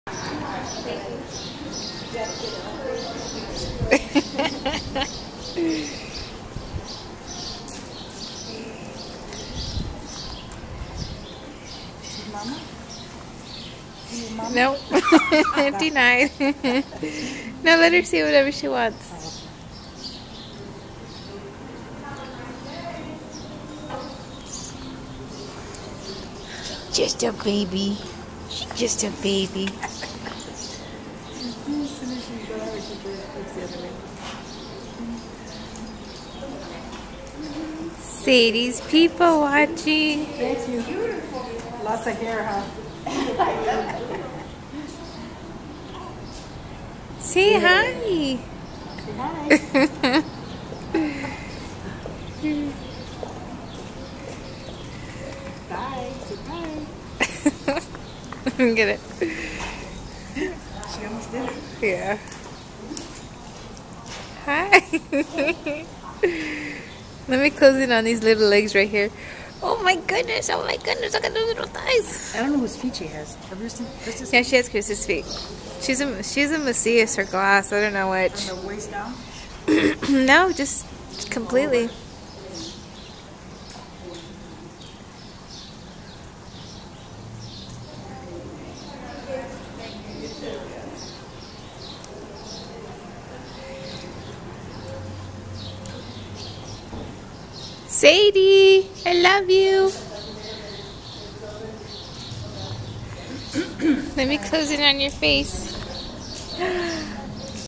Mama? Nope. Denied. No, let her see whatever she wants. Just a baby. Just a baby. Sadie's people watching. Thank you. Lots of hair, huh? Say hi. Say hi. Bye. Goodbye. Get it. She almost did it. Yeah. Hi. Let me close in on these little legs right here. Oh my goodness. Oh my goodness. Look at those little thighs. I don't know whose feet she has. Have you seen Chris's Yeah, she has Chris's feet. She's a Macias or Glass. I don't know which. from the waist down? No, just completely. Sadie, I love you. Let me close it on your face.